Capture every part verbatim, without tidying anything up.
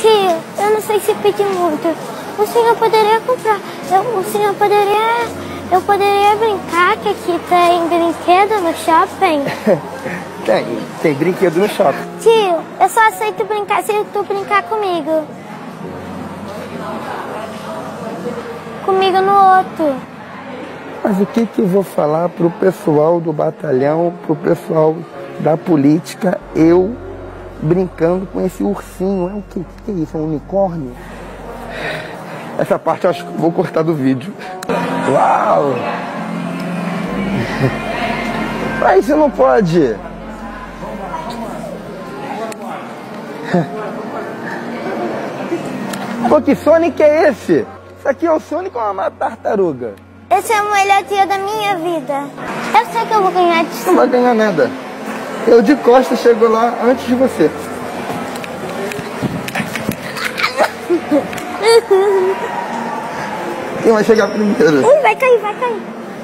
Tia, eu não sei se pedi muito. O senhor poderia comprar... Eu, o senhor poderia... Eu poderia brincar que aqui tem brinquedo no shopping? Tem, tem brinquedo no shopping. Tio, eu só aceito brincar se tu brincar comigo. Comigo no outro. Mas o que que eu vou falar pro pessoal do batalhão, pro pessoal da política, eu brincando com esse ursinho? É o que, que é isso? É um unicórnio? Essa parte eu acho que eu vou cortar do vídeo. Uau! Mas você não pode. Pô, que Sonic é esse? Isso aqui é o Sonic ou uma tartaruga? Esse é o melhor dia da minha vida. Eu sei que eu vou ganhar de... Não vai ganhar nada. Eu de costas chego lá antes de você. Quem vai chegar primeiro? Ui, vai cair, vai cair.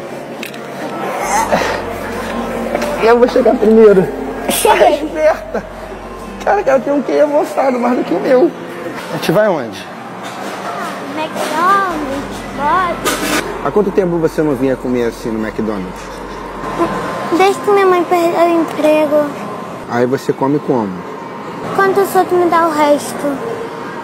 Eu vou chegar primeiro. Cheguei. Ah, esperta. Cara, ela tem um Q I avançado, mais do que o meu. A gente vai onde? McDonald's, pode. Há quanto tempo você não vinha comer assim no McDonald's? Desde que minha mãe perdeu o emprego. Aí você come como? Quando os outros me dão o resto.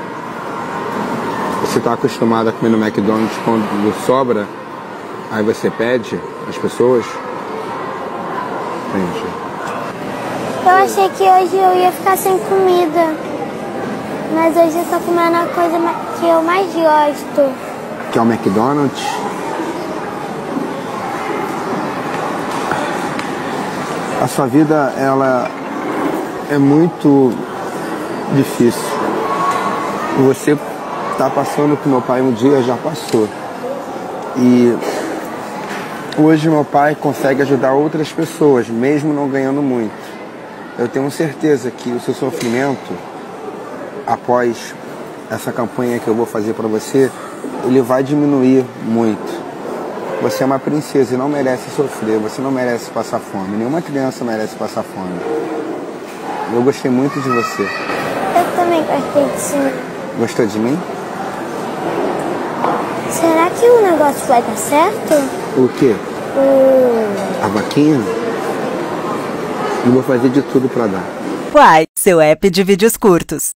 Você está acostumado a comer no McDonald's quando sobra? Aí você pede às pessoas? Entendi. Eu achei que hoje eu ia ficar sem comida. Mas hoje eu tô comendo a coisa que eu mais gosto. Que é o McDonald's? A sua vida, ela é muito difícil. Você tá passando o que meu pai um dia já passou. E hoje meu pai consegue ajudar outras pessoas, mesmo não ganhando muito. Eu tenho certeza que o seu sofrimento, após essa campanha que eu vou fazer para você, ele vai diminuir muito. Você é uma princesa e não merece sofrer, você não merece passar fome. Nenhuma criança merece passar fome. Eu gostei muito de você. Eu também gostei de você. Gostou de mim? Será que o negócio vai dar certo? O quê? O... A vaquinha? Eu vou fazer de tudo para dar. Uai, seu app de vídeos curtos.